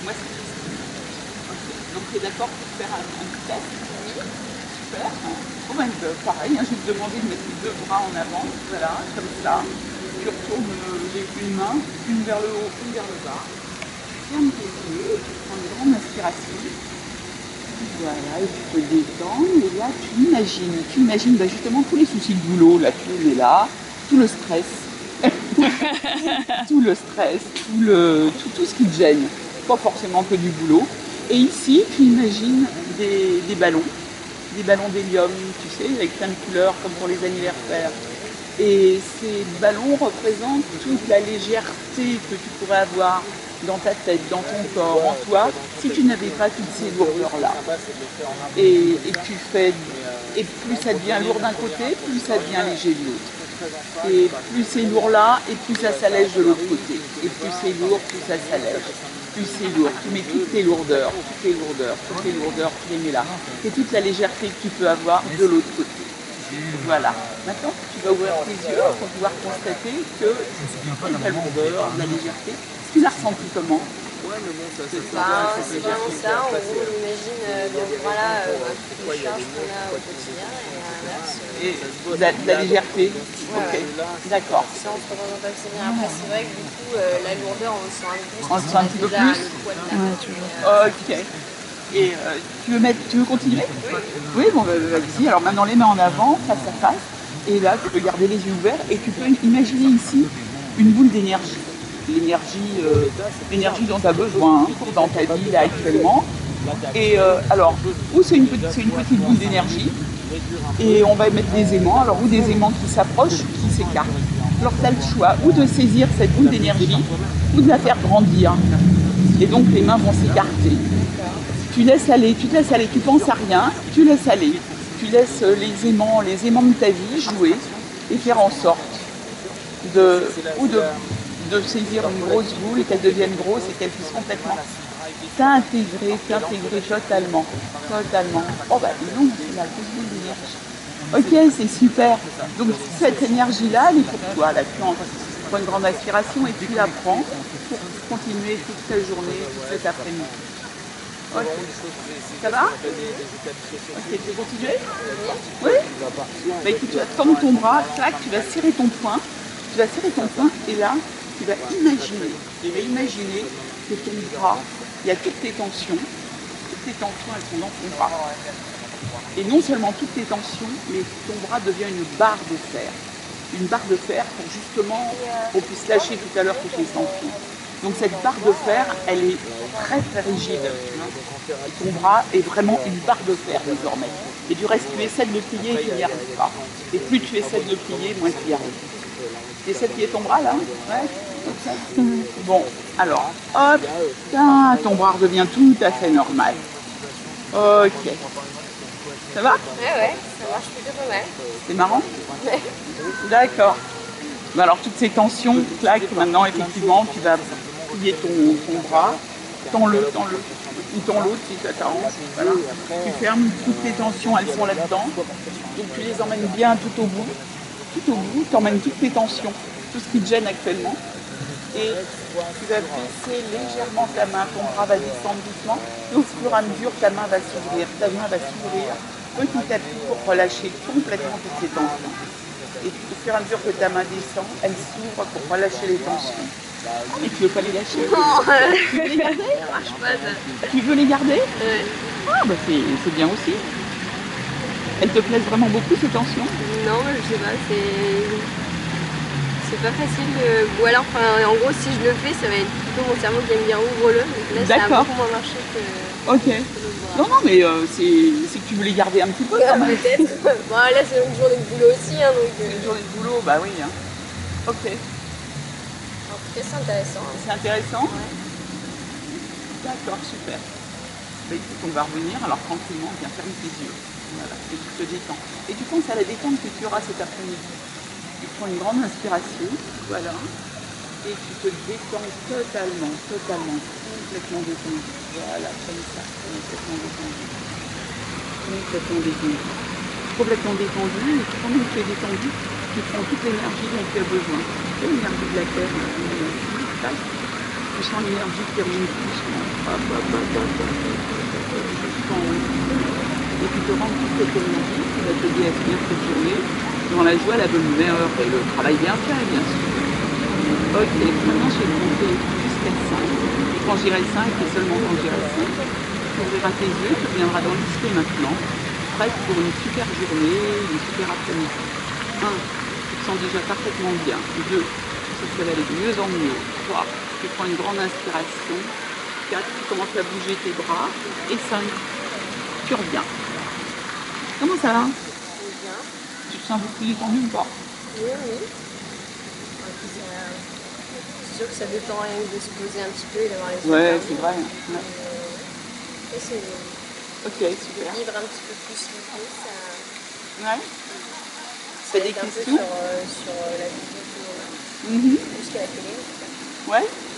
Moi, c'est Christine. Ok. Donc, tu es d'accord pour faire un petit test? Super. Bon, ben, pareil, hein, je vais te demander de mettre les deux bras en avant. Voilà, comme ça. Tu retournes une main, une vers le haut, une vers le bas. Ferme tes yeux, tu prends une grande inspiration. Voilà, et tu peux détendre. Et là, tu imagines justement tous les soucis de boulot. Là, tu les mets là, tout le stress. Tout le stress, tout ce qui te gêne, pas forcément que du boulot. Et ici, tu imagines des ballons d'hélium, tu sais, avec plein de couleurs comme pour les anniversaires. Et ces ballons représentent toute la légèreté que tu pourrais avoir dans ta tête, dans ton corps, en toi, si tu n'avais pas toutes ces lourdeurs-là. Et plus ça devient lourd d'un côté, plus ça devient léger de l'autre. Et plus c'est lourd là, et plus ça s'allège de l'autre côté. Et plus c'est lourd, plus ça s'allège. Plus c'est lourd. Tu mets toutes tes lourdeurs, tu les mets là. Et toute la légèreté que tu peux avoir de l'autre côté. Voilà. Maintenant, tu vas ouvrir tes yeux pour pouvoir constater que la lourdeur, la légèreté, tu l'as ressenti comment? C'est vraiment ça, en gros on imagine donc voilà toutes les charges qu'on a au quotidien et à l'inverse. Et la légèreté. Ouais. D'accord. Ça on se représente pas assez bien. Après c'est vrai que du coup la lourdeur on le sent un peu plus. On le sent un petit peu déjà plus. le poids de la main, mais, Ok. Et tu veux continuer? Oui, bon, vas-y. Alors maintenant les mains en avant, face à face. Et là, tu peux garder les yeux ouverts et tu peux imaginer ici une boule d'énergie. L'énergie dont tu as besoin dans ta vie là, actuellement. Et alors, ou c'est une petite boule d'énergie. Et on va mettre des aimants. Alors, ou des aimants qui s'approchent, qui s'écartent. Alors, tu as le choix ou de saisir cette boule d'énergie ou de la faire grandir. Et donc, les mains vont s'écarter. Tu laisses aller, tu penses à rien, tu laisses aller. Tu laisses les aimants de ta vie jouer et faire en sorte de saisir une grosse boule et qu'elle devienne grosse et qu'elle puisse complètement t'intégrer totalement. Oh bah non, c'est la grosse boule d'énergie. Ok, c'est super. Donc cette énergie-là, elle est pour toi. Là, tu prends une grande aspiration et tu la prends pour continuer toute cette journée, toute cet après-midi. Ok. Ça va? Ok, tu veux continuer? Oui? Bah écoute, tu vas tendre ton bras, clac, tu vas serrer ton poing. Et là, tu vas imaginer que ton bras, il y a toutes tes tensions. Toutes tes tensions, elles sont dans ton bras. Et non seulement toutes tes tensions, mais ton bras devient une barre de fer. Une barre de fer pour justement qu'on puisse lâcher tout à l'heure toutes les tensions. Donc cette barre de fer, elle est très très rigide. Et ton bras est vraiment une barre de fer désormais. Et du reste, tu essaies de le plier et tu n'y arrives pas. Et plus tu essaies de le plier, moins tu y arrives. Tu essaies de plier ton bras là? Ouais. Bon, alors, hop, ton bras redevient tout à fait normal. Ok. Ça va? Ouais, ça marche plutôt pas mal. C'est marrant? Ouais. D'accord. Alors toutes ces tensions, clac, maintenant effectivement, tu vas plier ton bras, tends-le, ou tends-l'autre si ça t'arrange. Voilà. Tu fermes, toutes tes tensions, elles sont là-dedans. Donc tu les emmènes bien tout au bout, tu emmènes toutes tes tensions, tout ce qui te gêne actuellement. Et tu vas baisser légèrement ta main, ton bras va descendre doucement, et au fur et à mesure, ta main va s'ouvrir petit à petit pour relâcher complètement toutes ces tensions. Et au fur et à mesure que ta main descend, elle s'ouvre pour relâcher les tensions. Et tu veux pas les lâcher? Non, Tu veux les garder? ça marche pas ça. Tu veux les garder? Ouais. Ah bah c'est bien aussi. Elles te plaisent vraiment beaucoup ces tensions? Non, je sais pas, c'est pas facile ou alors en gros si je le fais ça va être plutôt mon cerveau qui va me dire ouvre-le. Donc là ça a beaucoup moins marché que. Ok. Non, mais c'est que tu veux les garder un petit peu quand même. Peut-être. Bon là c'est une journée de boulot aussi hein, donc. C'est une journée de boulot, bah oui. Hein. Ok. En tout cas c'est intéressant. Hein. C'est intéressant? Ouais. D'accord, super. Bah, écoute, on va revenir, alors tranquillement, viens fermer tes yeux. Voilà, et tu te détends. Et tu penses à la détente que tu auras cet après-midi. Tu prends une grande inspiration, voilà, et tu te détends totalement, complètement détendu. Voilà, comme ça, complètement détendu. Complètement détendu, et pendant que tu es détendu, tu prends toute l'énergie dont tu as besoin. Tu sais, l'énergie de la terre, l'énergie, Tu sens l'énergie qui remonte doucement. Hop, hop, hop, hop, hop, jusqu'en haut. Et tu te rends compte que cette énergie qui va t'aider à finir cette journée dans la joie, la bonne humeur et le travail bien fait, bien sûr. Ok, maintenant je vais compter jusqu'à 5. Et quand j'irai 5, et seulement quand j'irai 5, tu ouvriras tes yeux, tu reviendras dans le lycée maintenant, prête pour une super journée, une super après-midi. 1, tu te sens déjà parfaitement bien. 2, ça va aller de mieux en mieux. 3, tu prends une grande inspiration. 4, tu commences à bouger tes bras. Et 5, tu reviens. Comment ça va? Bien. Tu te sens beaucoup plus détendu ou pas? Oui, oui. C'est sûr que ça détend rien que de se poser un petit peu et d'avoir les yeux Ouais, fermés. c'est vrai. Ouais. Et c'est Ok, super. vivre un petit peu plus l'idée, ça Ouais. T'as des aide un peu questions? sur la vision que l'on a. Plus qu'à la télé, en tout cas. Ouais.